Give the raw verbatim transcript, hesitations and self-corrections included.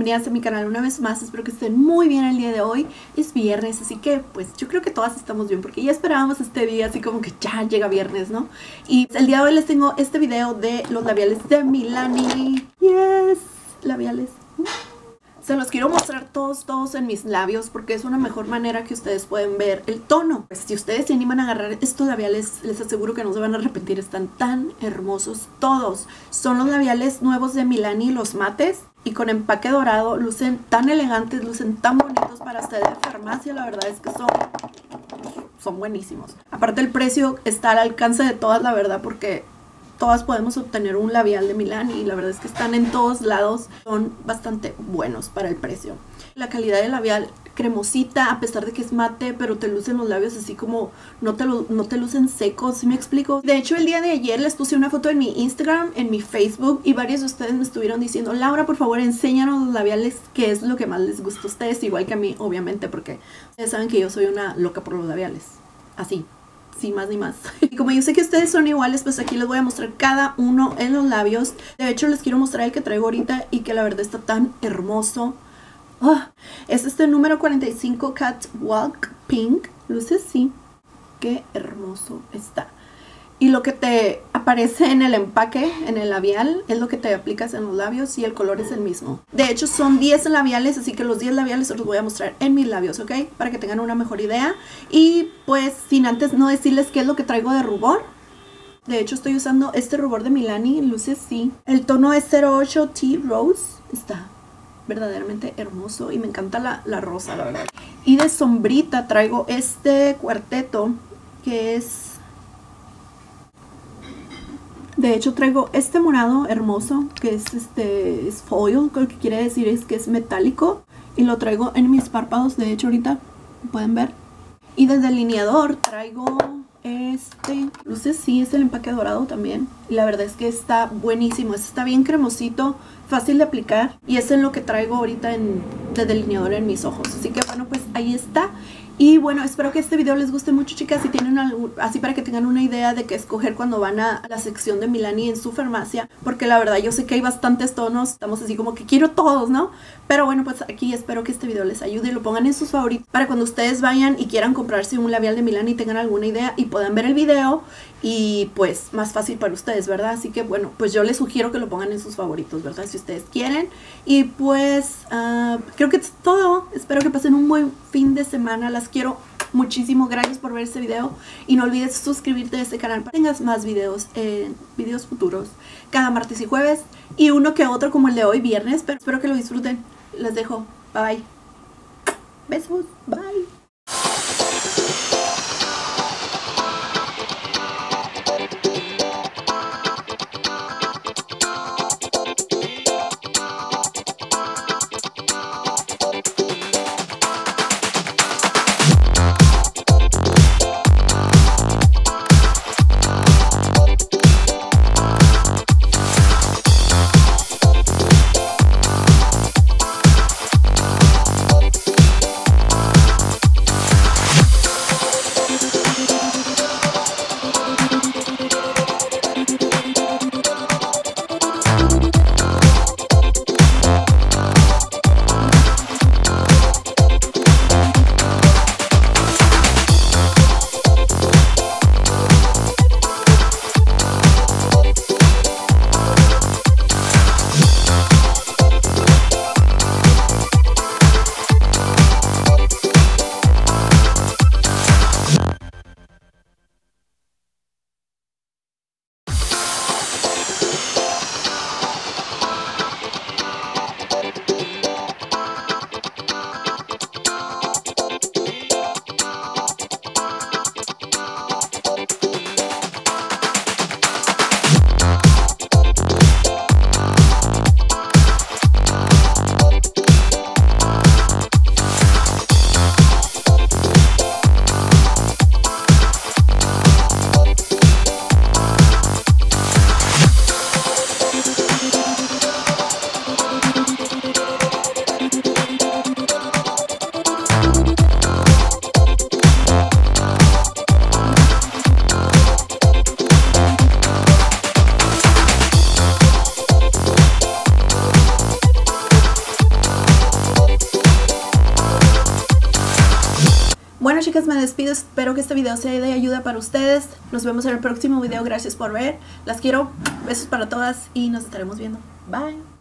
bienvenidas a mi canal una vez más. Espero que estén muy bien el día de hoy. Es viernes, así que pues yo creo que todas estamos bien porque ya esperábamos este día, así como que ya llega viernes, ¿no? Y el día de hoy les tengo este video de los labiales de Milani. Yes, labiales. Se los quiero mostrar todos, todos en mis labios porque es una mejor manera que ustedes pueden ver el tono. Pues si ustedes se animan a agarrar estos labiales, les aseguro que no se van a arrepentir. Están tan hermosos todos. Son los labiales nuevos de Milani, los mates. Y con empaque dorado, lucen tan elegantes, lucen tan bonitos para estar de farmacia. La verdad es que son, son buenísimos. Aparte el precio está al alcance de todas, la verdad, porque todas podemos obtener un labial de Milani y la verdad es que están en todos lados, son bastante buenos para el precio. La calidad del labial cremosita, a pesar de que es mate, pero te lucen los labios así como no te, lo, no te lucen secos, ¿sí me explico? De hecho, el día de ayer les puse una foto en mi Instagram, en mi Facebook, y varios de ustedes me estuvieron diciendo: Laura, por favor, enséñanos los labiales, que es lo que más les gusta a ustedes, igual que a mí, obviamente, porque ustedes saben que yo soy una loca por los labiales, así. Sin más ni más. Y como yo sé que ustedes son iguales, pues aquí les voy a mostrar cada uno en los labios. De hecho, les quiero mostrar el que traigo ahorita y que la verdad está tan hermoso. Oh, es este número cuarenta y cinco Catwalk Pink. Luce así. Qué hermoso está. Y lo que te aparece en el empaque, en el labial, es lo que te aplicas en los labios y el color es el mismo. De hecho, son diez labiales, así que los diez labiales se los voy a mostrar en mis labios, ¿ok? Para que tengan una mejor idea. Y pues, sin antes no decirles qué es lo que traigo de rubor. De hecho, estoy usando este rubor de Milani, luce así. El tono es cero ocho Tea Rose. Está verdaderamente hermoso y me encanta la, la rosa, la verdad. Y de sombrita traigo este cuarteto que es... De hecho traigo este morado hermoso que es este es foil, lo que quiere decir es que es metálico, y lo traigo en mis párpados. De hecho ahorita pueden ver. Y de delineador traigo este, luce así, es el empaque dorado también, y la verdad es que está buenísimo, está bien cremosito, fácil de aplicar, y es en lo que traigo ahorita en, de delineador en mis ojos. Así que bueno, pues ahí está. Y bueno, espero que este video les guste mucho, chicas. Si tienen algún, así para que tengan una idea de qué escoger cuando van a la sección de Milani en su farmacia, porque la verdad yo sé que hay bastantes tonos, estamos así como que quiero todos, ¿no? Pero bueno, pues aquí espero que este video les ayude y lo pongan en sus favoritos para cuando ustedes vayan y quieran comprarse un labial de Milani, tengan alguna idea y puedan ver el video y pues más fácil para ustedes, ¿verdad? Así que bueno, pues yo les sugiero que lo pongan en sus favoritos, ¿verdad? Si ustedes quieren. Y pues uh, creo que es todo. Espero que pasen un buen fin de semana. Las quiero muchísimo. Gracias por ver este video. Y no olvides suscribirte a este canal para que tengas más videos, eh, videos futuros cada martes y jueves. Y uno que otro como el de hoy, viernes. Pero espero que lo disfruten. Les dejo. Bye. Besos. Bye. chicas, me despido. Espero que este video sea de ayuda para ustedes. Nos vemos en el próximo video. Gracias por ver. Las quiero. Besos para todas y nos estaremos viendo. Bye.